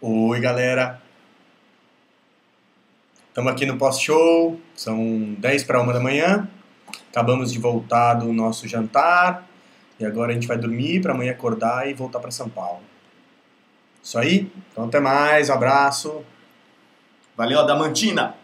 Oi, galera. Estamos aqui no pós-show, são 10 para 1 da manhã. Acabamos de voltar do nosso jantar e agora a gente vai dormir para amanhã acordar e voltar para São Paulo. Isso aí? Então até mais, um abraço. Valeu, Adamantina!